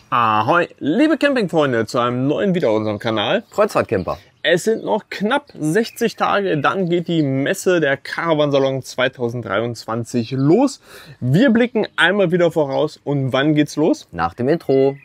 Ahoi, liebe Campingfreunde, zu einem neuen Video auf unserem Kanal. Kreuzfahrtcamper. Es sind noch knapp 60 Tage, dann geht die Messe der Caravansalon 2023 los. Wir blicken einmal wieder voraus und wann geht's los? Nach dem Intro.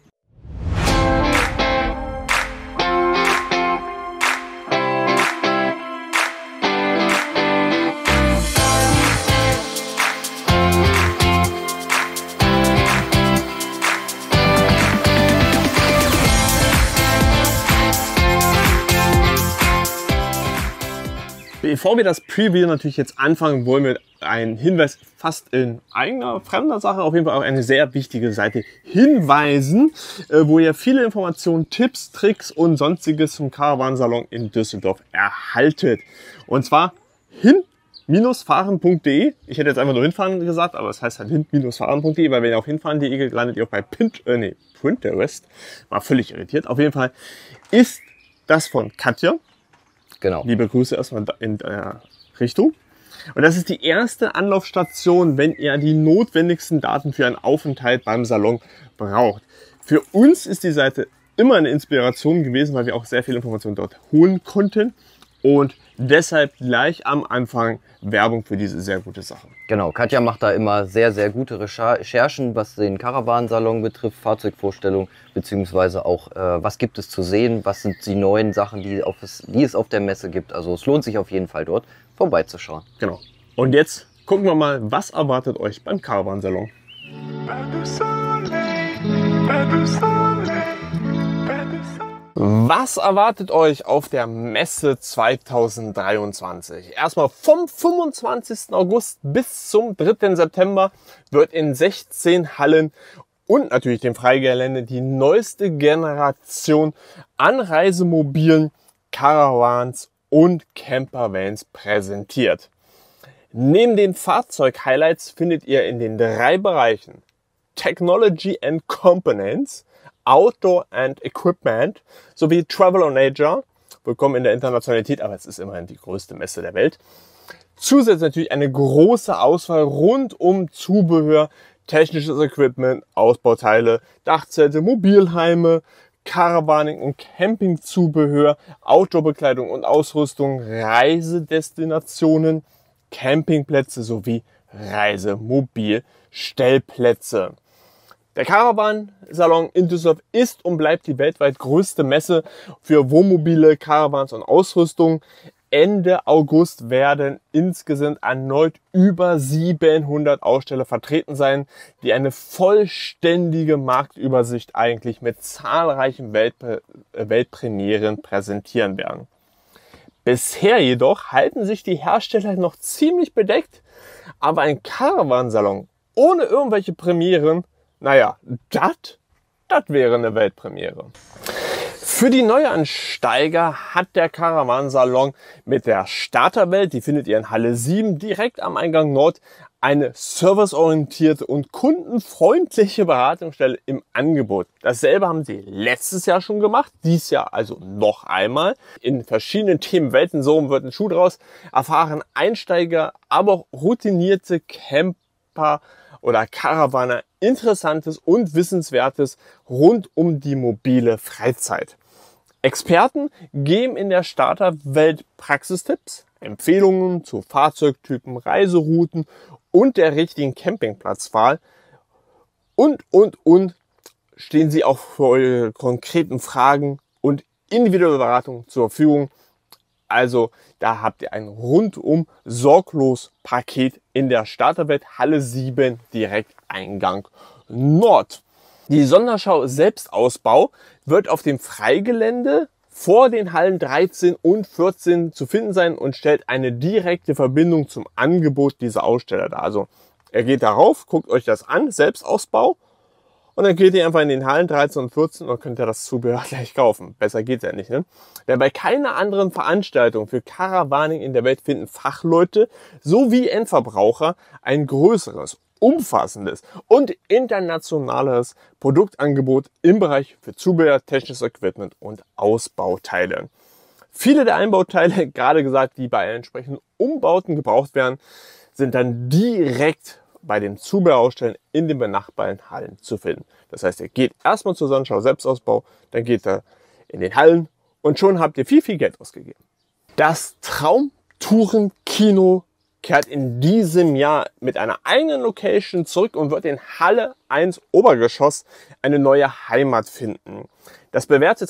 Bevor wir das Preview natürlich jetzt anfangen, wollen wir einen Hinweis fast in eigener, fremder Sache, auf jeden Fall auch eine sehr wichtige Seite hinweisen, wo ihr viele Informationen, Tipps, Tricks und sonstiges zum Caravansalon in Düsseldorf erhaltet. Und zwar hin-fahren.de. Ich hätte jetzt einfach nur hinfahren gesagt, aber es heißt halt hin-fahren.de, weil wenn ihr auf hinfahren.de geht, landet ihr auch bei Pinterest. War völlig irritiert. Auf jeden Fall ist das von Katja. Genau. Liebe Grüße erstmal in der Richtung. Und das ist die erste Anlaufstation, wenn ihr die notwendigsten Daten für einen Aufenthalt beim Salon braucht. Für uns ist die Seite immer eine Inspiration gewesen, weil wir auch sehr viele Informationen dort holen konnten. Und deshalb gleich am Anfang Werbung für diese sehr gute Sache. Genau, Katja macht da immer sehr, sehr gute Recherchen, was den Caravansalon betrifft, Fahrzeugvorstellung, beziehungsweise auch, was gibt es zu sehen, was sind die neuen Sachen, die es auf der Messe gibt. Also es lohnt sich auf jeden Fall dort vorbeizuschauen. Genau. Und jetzt gucken wir mal, was erwartet euch beim Caravansalon. Was erwartet euch auf der Messe 2023? Erstmal vom 25. August bis zum 3. September wird in 16 Hallen und natürlich dem Freigelände die neueste Generation an Reisemobilen, Caravans und Campervans präsentiert. Neben den Fahrzeug-Highlights findet ihr in den 3 Bereichen Technology and Components, Outdoor and Equipment sowie Travel and Nature. Willkommen in der Internationalität, aber es ist immerhin die größte Messe der Welt. Zusätzlich natürlich eine große Auswahl rund um Zubehör, technisches Equipment, Ausbauteile, Dachzelte, Mobilheime, Caravaning und Campingzubehör, Outdoorbekleidung und Ausrüstung, Reisedestinationen, Campingplätze sowie Reisemobilstellplätze. Der Caravansalon in Düsseldorf ist und bleibt die weltweit größte Messe für Wohnmobile, Caravans und Ausrüstung. Ende August werden insgesamt erneut über 700 Aussteller vertreten sein, die eine vollständige Marktübersicht eigentlich mit zahlreichen Weltpremieren präsentieren werden. Bisher jedoch halten sich die Hersteller noch ziemlich bedeckt, aber ein Caravansalon ohne irgendwelche Premieren, naja, das wäre eine Weltpremiere. Für die Neuansteiger hat der Caravansalon mit der Starterwelt, die findet ihr in Halle 7, direkt am Eingang Nord, eine serviceorientierte und kundenfreundliche Beratungsstelle im Angebot. Dasselbe haben sie letztes Jahr schon gemacht, dieses Jahr also noch einmal. In verschiedenen Themenwelten, so wird ein Schuh draus, erfahren Einsteiger, aber auch routinierte Camper oder Caravaner Interessantes und Wissenswertes rund um die mobile Freizeit. Experten geben in der Starterwelt Praxistipps, Empfehlungen zu Fahrzeugtypen, Reiserouten und der richtigen Campingplatzwahl und stehen sie auch für eure konkreten Fragen und individuelle Beratung zur Verfügung. Also da habt ihr ein rundum sorglos Paket in der Starterwelt Halle 7 direkt Eingang Nord. Die Sonderschau Selbstausbau wird auf dem Freigelände vor den Hallen 13 und 14 zu finden sein und stellt eine direkte Verbindung zum Angebot dieser Aussteller dar. Also ihr geht darauf, guckt euch das an, Selbstausbau. Und dann geht ihr einfach in den Hallen 13 und 14 und könnt ihr das Zubehör gleich kaufen. Besser geht's ja nicht, ne? Denn bei keiner anderen Veranstaltung für Caravaning in der Welt finden Fachleute sowie Endverbraucher ein größeres, umfassendes und internationales Produktangebot im Bereich für Zubehör, technisches Equipment und Ausbauteile. Viele der Einbauteile, gerade gesagt, die bei entsprechenden Umbauten gebraucht werden, sind dann direkt bei den Zubehörausstellern in den benachbarten Hallen zu finden. Das heißt, ihr geht erstmal zur Sonnenschau Selbstausbau, dann geht ihr in den Hallen und schon habt ihr viel, viel Geld ausgegeben. Das Traumtourenkino kehrt in diesem Jahr mit einer eigenen Location zurück und wird in Halle 1 Obergeschoss eine neue Heimat finden. Das bewährte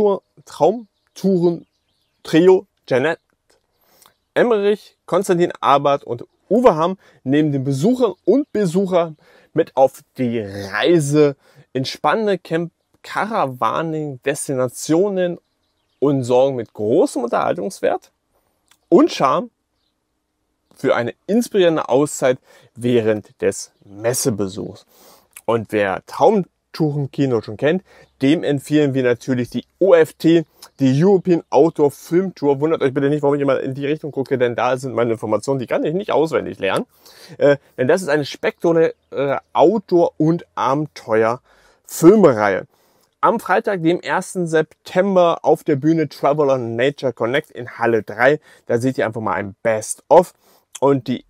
Traumtouren-Trio Jeanette Emmerich, Konstantin Abert und Uwe Hamm nehmen den Besuchern und Besucher mit auf die Reise in spannende Caravaning-Destinationen und sorgen mit großem Unterhaltungswert und Charme für eine inspirierende Auszeit während des Messebesuchs. Und wer Traumtourenkino schon kennt, dem empfehlen wir natürlich die OFT, die European Outdoor Film Tour. Wundert euch bitte nicht, warum ich immer in die Richtung gucke, denn da sind meine Informationen, die kann ich nicht auswendig lernen. Denn das ist eine spektakuläre Outdoor- und Abenteuer-Filmereihe. Am Freitag, dem 1. September, auf der Bühne Traveler Nature Connect in Halle 3. Da seht ihr einfach mal ein Best-of. Und die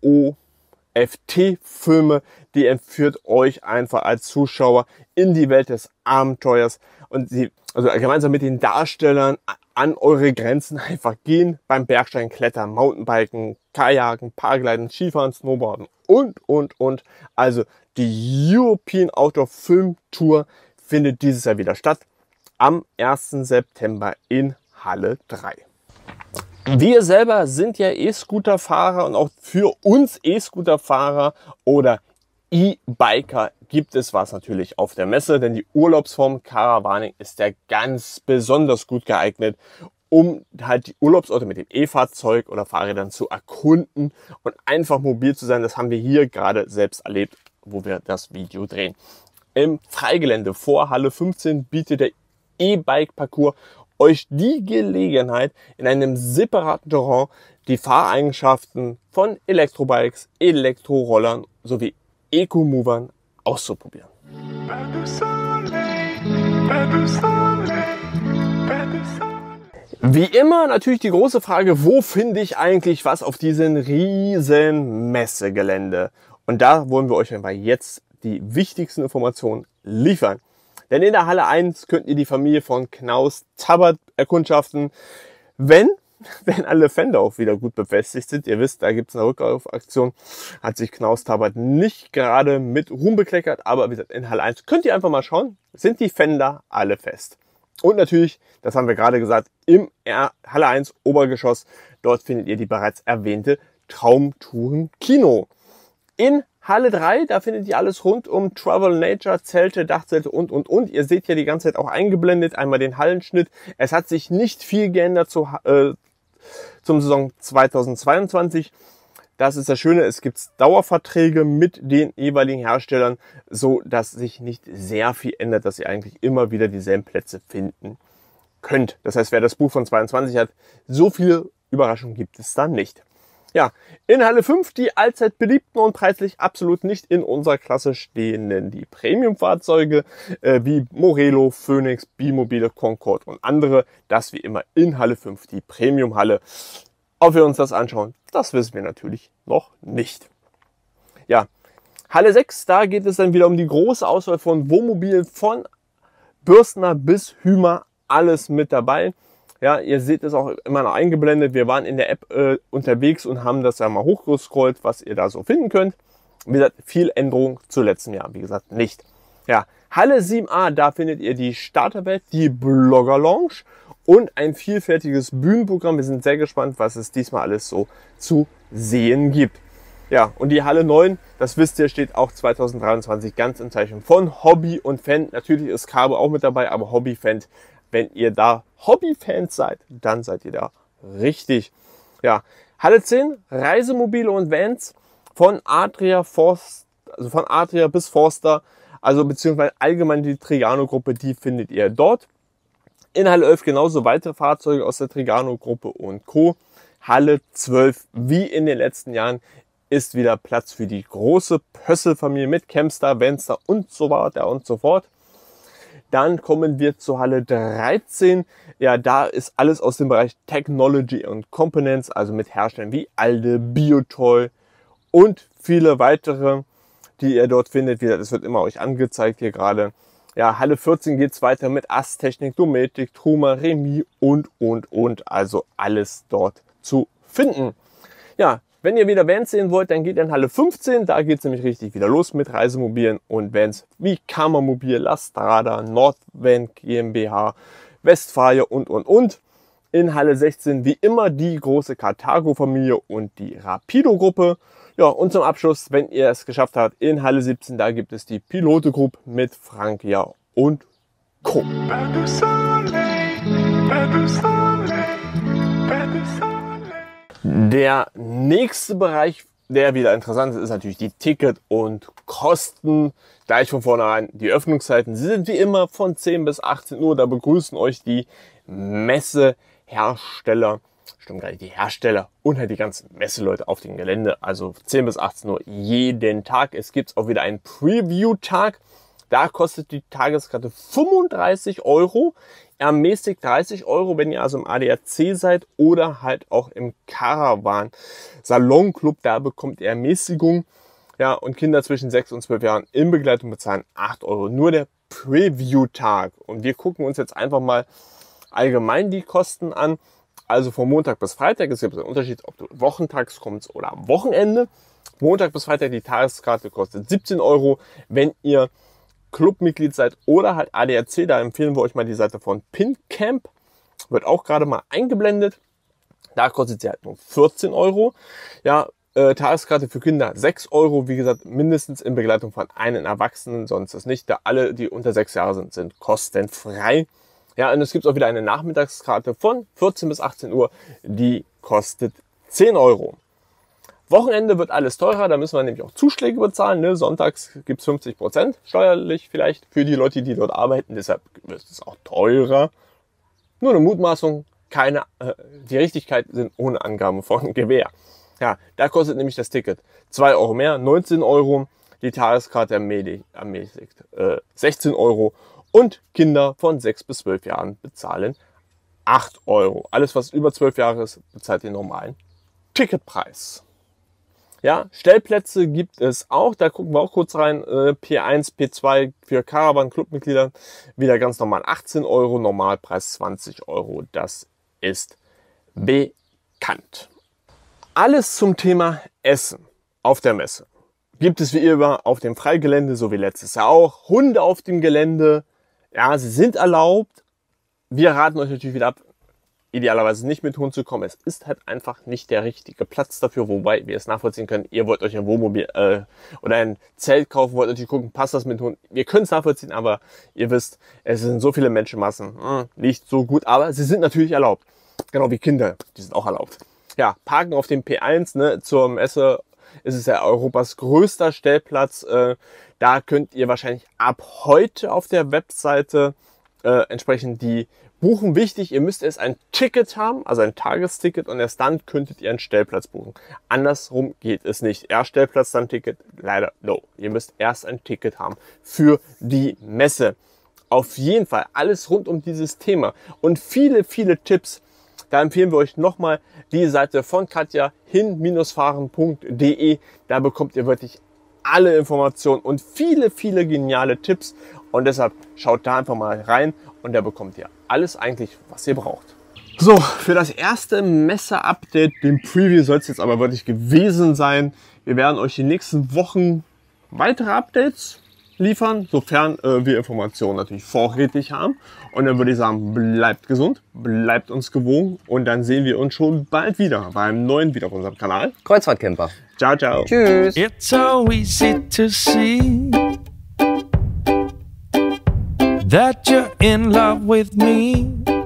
EOFT-Filme, die entführt euch einfach als Zuschauer in die Welt des Abenteuers. Und sie, also gemeinsam mit den Darstellern an eure Grenzen einfach gehen, beim Bergsteigen, Klettern, Mountainbiken, Kajaken, Paragliden, Skifahren, Snowboarden und. Also die European Outdoor Film Tour findet dieses Jahr wieder statt, am 1. September in Halle 3. Wir selber sind ja E-Scooter-Fahrer und auch für uns E-Scooter-Fahrer oder E-Biker gibt es was natürlich auf der Messe, denn die Urlaubsform Caravaning ist ja ganz besonders gut geeignet, um halt die Urlaubsorte mit dem E-Fahrzeug oder Fahrrädern zu erkunden und einfach mobil zu sein. Das haben wir hier gerade selbst erlebt, wo wir das Video drehen. Im Freigelände vor Halle 15 bietet der E-Bike-Parcours euch die Gelegenheit, in einem separaten Terrain die Fahreigenschaften von Elektrobikes, Elektrorollern sowie Eco-Movern auszuprobieren. Wie immer natürlich die große Frage, wo finde ich eigentlich was auf diesem riesen Messegelände? Und da wollen wir euch einfach jetzt die wichtigsten Informationen liefern. Denn in der Halle 1 könnt ihr die Familie von Knaus Tabbert erkundschaften, wenn alle Fender auch wieder gut befestigt sind. Ihr wisst, da gibt es eine Rückkaufaktion. Hat sich Knaus Tabbert nicht gerade mit Ruhm bekleckert, aber wie gesagt, in Halle 1 könnt ihr einfach mal schauen, sind die Fender alle fest. Und natürlich, das haben wir gerade gesagt, im Halle 1 Obergeschoss, dort findet ihr die bereits erwähnte Traumtourenkino. In Halle 3, da findet ihr alles rund um Travel Nature, Zelte, Dachzelte und. Ihr seht ja die ganze Zeit auch eingeblendet, einmal den Hallenschnitt. Es hat sich nicht viel geändert zum Saison 2022. Das ist das Schöne, es gibt Dauerverträge mit den jeweiligen Herstellern, so dass sich nicht sehr viel ändert, dass ihr eigentlich immer wieder dieselben Plätze finden könnt. Das heißt, wer das Buch von 22 hat, so viele Überraschungen gibt es da nicht. Ja, in Halle 5 die allzeit beliebten und preislich absolut nicht in unserer Klasse stehenden die Premium-Fahrzeuge wie Morelo, Phoenix, Bimobile, Concorde und andere. Das wie immer in Halle 5 die Premium-Halle. Ob wir uns das anschauen, das wissen wir natürlich noch nicht. Ja, Halle 6, da geht es dann wieder um die große Auswahl von Wohnmobilen von Bürstner bis Hümer, alles mit dabei. Ja, ihr seht es auch immer noch eingeblendet. Wir waren in der App unterwegs und haben das ja mal hochgescrollt, was ihr da so finden könnt. Wie gesagt, viel Änderung zu letztem Jahr, wie gesagt, nicht. Ja, Halle 7a, da findet ihr die Starterwelt, die Blogger Lounge und ein vielfältiges Bühnenprogramm. Wir sind sehr gespannt, was es diesmal alles so zu sehen gibt. Ja, und die Halle 9, das wisst ihr, steht auch 2023 ganz im Zeichen von Hobby und Fan. Natürlich ist Carbo auch mit dabei, aber Hobby-Fan, wenn ihr da Hobby-Fans seid, dann seid ihr da richtig. Ja, Halle 10, Reisemobile und Vans von Adria bis Forster, also beziehungsweise allgemein die Trigano-Gruppe, die findet ihr dort. In Halle 11 genauso weitere Fahrzeuge aus der Trigano-Gruppe und Co. Halle 12, wie in den letzten Jahren, ist wieder Platz für die große Pössl-Familie mit Campstar, Venster und so weiter und so fort. Dann kommen wir zur Halle 13. Ja, da ist alles aus dem Bereich Technology und Components, also mit Herstellern wie Alde, Biotoy und viele weitere, die ihr dort findet. Das wird immer euch angezeigt hier gerade. Ja, Halle 14 geht's weiter mit Asttechnik, Dometic, Truma, Remis und. Also alles dort zu finden. Ja, wenn ihr wieder Vans sehen wollt, dann geht ihr in Halle 15. Da geht's nämlich richtig wieder los mit Reisemobilen und Vans wie Kammermobil, La Strada, Nordvan GmbH, Westfalia und. In Halle 16 wie immer die große Carthago-Familie und die Rapido-Gruppe. Ja, und zum Abschluss, wenn ihr es geschafft habt, in Halle 17, da gibt es die Pilote Group mit Frankia und Co. Der nächste Bereich, der wieder interessant ist natürlich die Ticket- und Kosten. Gleich von vornherein die Öffnungszeiten. Sie sind wie immer von 10 bis 18 Uhr. Da begrüßen euch die Messehersteller. Stimmt gar nicht, die Hersteller und halt die ganzen Messeleute auf dem Gelände. Also 10 bis 18 Uhr jeden Tag. Es gibt auch wieder einen Preview-Tag. Da kostet die Tageskarte 35 €. Ermäßigt 30 €, wenn ihr also im ADAC seid oder halt auch im Caravan Salonclub. Da bekommt ihr Ermäßigung. Ja, und Kinder zwischen 6 und 12 Jahren in Begleitung bezahlen 8 €. Nur der Preview-Tag. Und wir gucken uns jetzt einfach mal allgemein die Kosten an. Also von Montag bis Freitag. Es gibt einen Unterschied, ob du wochentags kommst oder am Wochenende. Montag bis Freitag die Tageskarte kostet 17 €. Wenn ihr Clubmitglied seid oder halt ADAC, da empfehlen wir euch mal die Seite von PinCamp. Wird auch gerade mal eingeblendet. Da kostet sie halt nur 14 €. Ja, Tageskarte für Kinder 6 €. Wie gesagt, mindestens in Begleitung von einem Erwachsenen, sonst ist nicht. Da alle, die unter 6 Jahre sind, sind kostenfrei. Ja, und es gibt auch wieder eine Nachmittagskarte von 14 bis 18 Uhr. Die kostet 10 €. Wochenende wird alles teurer, da müssen wir nämlich auch Zuschläge bezahlen. Ne? Sonntags gibt es 50% steuerlich vielleicht für die Leute, die dort arbeiten. Deshalb wird es auch teurer. Nur eine Mutmaßung, die Richtigkeit sind ohne Angabe von Gewähr. Ja, da kostet nämlich das Ticket 2 € mehr, 19 €. Die Tageskarte ermäßigt 16 €. Und Kinder von 6 bis 12 Jahren bezahlen 8 €. Alles, was über 12 Jahre ist, bezahlt den normalen Ticketpreis. Ja, Stellplätze gibt es auch. Da gucken wir auch kurz rein. P1, P2 für Caravan-Clubmitglieder wieder ganz normal 18 €, Normalpreis 20 €. Das ist bekannt. Alles zum Thema Essen auf der Messe. Gibt es wie immer auf dem Freigelände, so wie letztes Jahr auch. Hunde auf dem Gelände. Ja, sie sind erlaubt. Wir raten euch natürlich wieder ab, idealerweise nicht mit Hund zu kommen. Es ist halt einfach nicht der richtige Platz dafür, wobei wir es nachvollziehen können. Ihr wollt euch ein Wohnmobil oder ein Zelt kaufen, wollt natürlich gucken, passt das mit Hund. Wir können es nachvollziehen, aber ihr wisst, es sind so viele Menschenmassen, nicht so gut, aber sie sind natürlich erlaubt. Genau wie Kinder, die sind auch erlaubt. Ja, Parken auf dem P1, ne, zur Messe ist es ja Europas größter Stellplatz. Da könnt ihr wahrscheinlich ab heute auf der Webseite entsprechend die buchen. Wichtig, ihr müsst erst ein Ticket haben, also ein Tagesticket, und erst dann könntet ihr einen Stellplatz buchen. Andersrum geht es nicht. Erst Stellplatz, dann Ticket. Leider no. Ihr müsst erst ein Ticket haben für die Messe. Auf jeden Fall alles rund um dieses Thema und viele, viele Tipps. Da empfehlen wir euch nochmal die Seite von Katja, hin-fahren.de. Da bekommt ihr wirklich alle Informationen und viele, viele geniale Tipps. Und deshalb schaut da einfach mal rein und da bekommt ihr alles eigentlich, was ihr braucht. So, für das erste Messe-Update, den Preview, soll es jetzt aber wirklich gewesen sein. Wir werden euch die nächsten Wochen weitere Updates liefern, sofern wir Informationen natürlich vorrätig haben. Und dann würde ich sagen, bleibt gesund, bleibt uns gewogen und dann sehen wir uns schon bald wieder beim neuen Video auf unserem Kanal. Kreuzfahrtcamper. Ciao, ciao. Tschüss. It's so easy to see that you're in love with me.